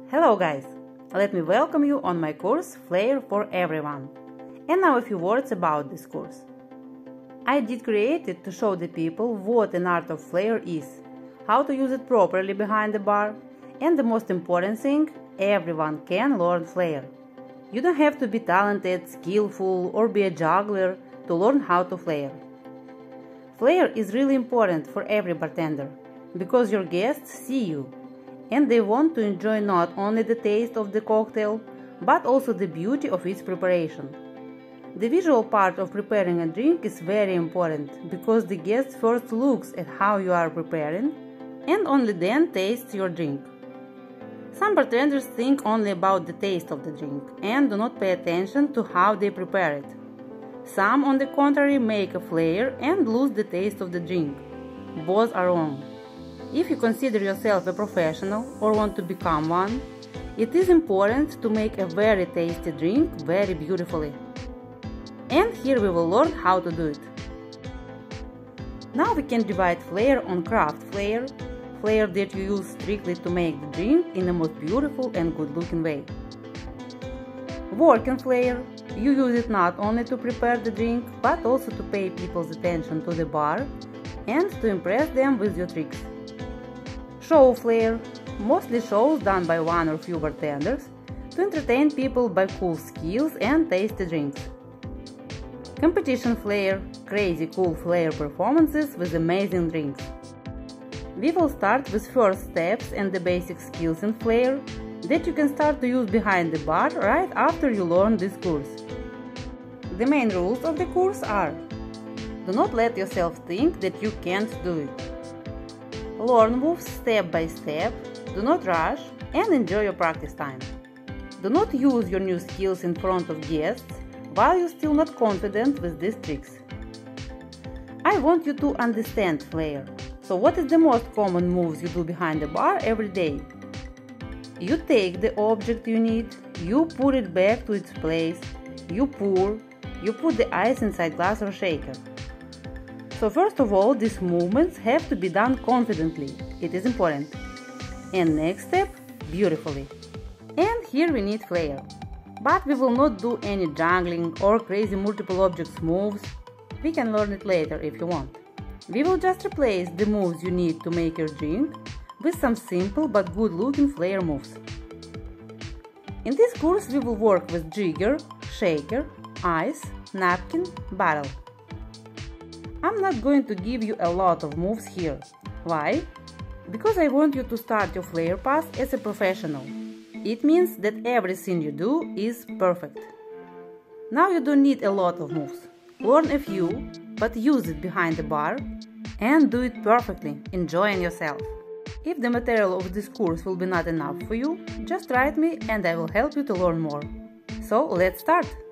Hello guys! Let me welcome you on my course Flair for Everyone. And now a few words about this course. I did create it to show the people what an art of flair is, how to use it properly behind the bar, and the most important thing, everyone can learn flair. You don't have to be talented, skillful, or be a juggler to learn how to flair. Flair is really important for every bartender, because your guests see you, and they want to enjoy not only the taste of the cocktail, but also the beauty of its preparation. The visual part of preparing a drink is very important, because the guest first looks at how you are preparing, and only then tastes your drink. Some bartenders think only about the taste of the drink, and do not pay attention to how they prepare it. Some, on the contrary, make a flair and lose the taste of the drink. Both are wrong. If you consider yourself a professional or want to become one, it is important to make a very tasty drink very beautifully. And here we will learn how to do it. Now we can divide flair on craft flair, flair that you use strictly to make the drink in the most beautiful and good looking way. Working flair, you use it not only to prepare the drink, but also to pay people's attention to the bar and to impress them with your tricks. Show flair, mostly shows done by one or few bartenders to entertain people by cool skills and tasty drinks. Competition flair, crazy cool flair performances with amazing drinks. We will start with first steps and the basic skills in flair that you can start to use behind the bar right after you learn this course. The main rules of the course are: do not let yourself think that you can't do it. Learn moves step by step, do not rush, and enjoy your practice time. Do not use your new skills in front of guests while you're still not confident with these tricks. I want you to understand flair. So what is the most common moves you do behind the bar every day? You take the object you need, you put it back to its place, you pour, you put the ice inside glass or shaker. So first of all, these movements have to be done confidently, it is important. And next step, beautifully. And here we need flair. But we will not do any juggling or crazy multiple objects moves. We can learn it later if you want. We will just replace the moves you need to make your drink with some simple but good looking flair moves. In this course we will work with jigger, shaker, ice, napkin, barrel. I'm not going to give you a lot of moves here. Why? Because I want you to start your flair path as a professional. It means that everything you do is perfect. Now you don't need a lot of moves. Learn a few, but use it behind the bar and do it perfectly, enjoying yourself. If the material of this course will be not enough for you, just write me and I will help you to learn more. So let's start!